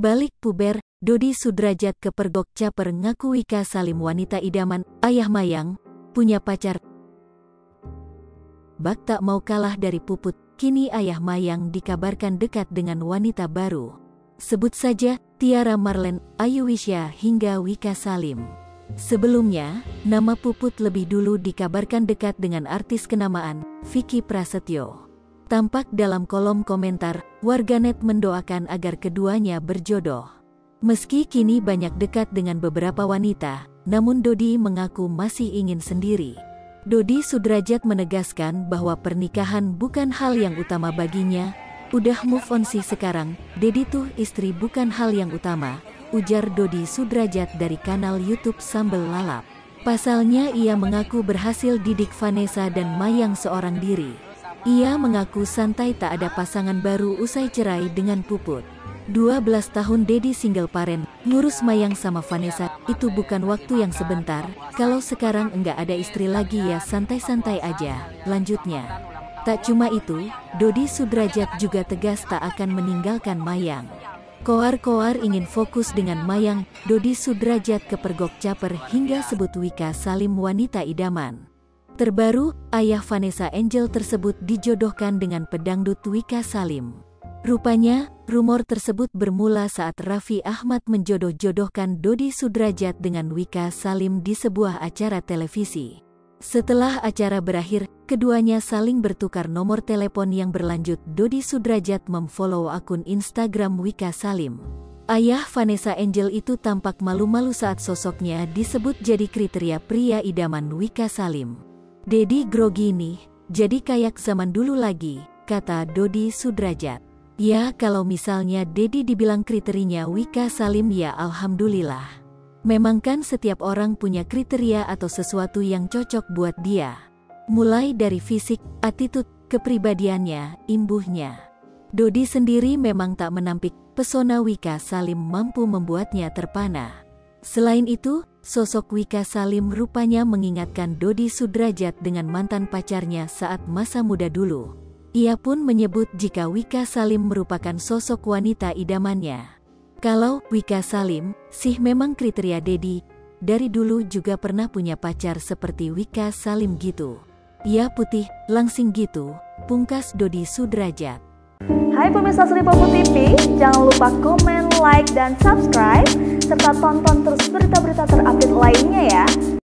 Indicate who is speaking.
Speaker 1: Berbalik puber, Dodi Sudrajat kepergok caper ngaku Wika Salim wanita idaman, ayah Mayang, punya pacar. Bak tak mau kalah dari Puput, kini ayah Mayang dikabarkan dekat dengan wanita baru. Sebut saja, Tiara Marlen, Ayu Wisya hingga Wika Salim. Sebelumnya, nama Puput lebih dulu dikabarkan dekat dengan artis kenamaan, Vicky Prasetyo. Tampak dalam kolom komentar, warganet mendoakan agar keduanya berjodoh. Meski kini banyak dekat dengan beberapa wanita, namun Dodi mengaku masih ingin sendiri. Dodi Sudrajat menegaskan bahwa pernikahan bukan hal yang utama baginya. Udah move on sih sekarang, Dedi tuh istri bukan hal yang utama, ujar Dodi Sudrajat dari kanal YouTube Sambel Lalap. Pasalnya ia mengaku berhasil didik Vanessa dan Mayang seorang diri. Ia mengaku santai tak ada pasangan baru usai cerai dengan Puput. 12 tahun Dedi single parent, ngurus Mayang sama Vanessa, itu bukan waktu yang sebentar, kalau sekarang enggak ada istri lagi ya santai-santai aja, lanjutnya. Tak cuma itu, Dodi Sudrajat juga tegas tak akan meninggalkan Mayang. Koar-koar ingin fokus dengan Mayang, Dodi Sudrajat kepergok caper hingga sebut Wika Salim wanita idaman. Terbaru, ayah Vanessa Angel tersebut dijodohkan dengan pedangdut Wika Salim. Rupanya, rumor tersebut bermula saat Raffi Ahmad menjodoh-jodohkan Dodi Sudrajat dengan Wika Salim di sebuah acara televisi. Setelah acara berakhir, keduanya saling bertukar nomor telepon yang berlanjut. Dodi Sudrajat memfollow akun Instagram Wika Salim. Ayah Vanessa Angel itu tampak malu-malu saat sosoknya disebut jadi kriteria pria idaman Wika Salim. Dedi grogi nih, jadi kayak zaman dulu lagi, kata Dodi Sudrajat. Ya kalau misalnya Dedi dibilang kriterianya Wika Salim ya alhamdulillah. Memang kan setiap orang punya kriteria atau sesuatu yang cocok buat dia. Mulai dari fisik, attitude, kepribadiannya, imbuhnya. Dodi sendiri memang tak menampik, pesona Wika Salim mampu membuatnya terpana. Selain itu, sosok Wika Salim rupanya mengingatkan Dodi Sudrajat dengan mantan pacarnya saat masa muda dulu. Ia pun menyebut jika Wika Salim merupakan sosok wanita idamannya. Kalau Wika Salim, sih memang kriteria Dedi, dari dulu juga pernah punya pacar seperti Wika Salim gitu. Ia putih, langsing gitu, pungkas Dodi Sudrajat.
Speaker 2: Hai pemirsa Sri Popo TV, jangan lupa komen, like, dan subscribe, serta tonton terus berita-berita terupdate lainnya ya.